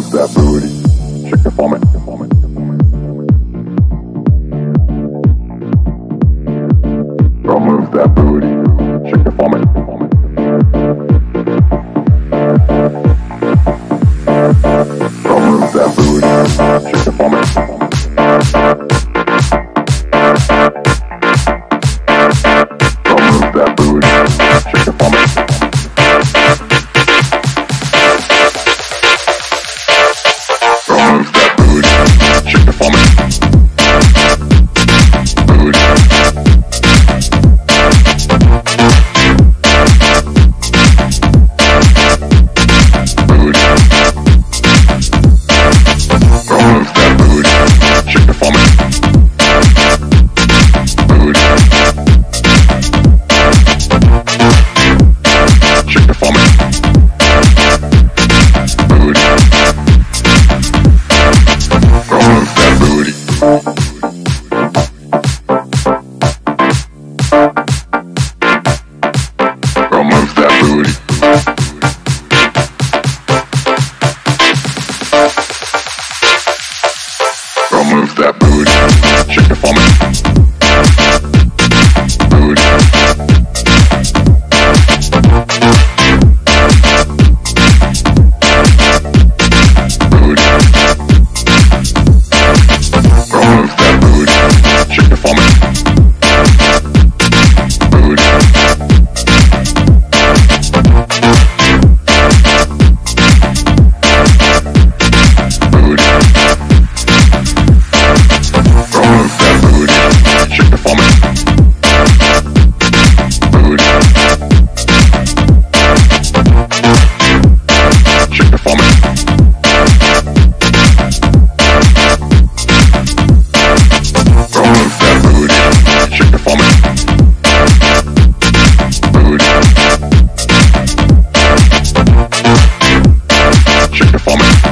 move that booty, shake it for me. Girl, move that booty, shake it for me. Girl, move that booty, shake it for me. Girl, move that booty, shake it for me. Shake it for me. Booty. Booty. Girl, move that booty. Shake it for me. Booty. Shake it for me. Booty. Girl, move that booty. Girl, move that booty. Girl, move that booty. Shake it for me. Booty. Booty. Girl, move that booty. Shake it for me. Booty. Booty. Girl, move that booty. Shake it for me. Booty. Shake it for me. Girl, move that booty. Shake it for me. Booty. Shake it for me.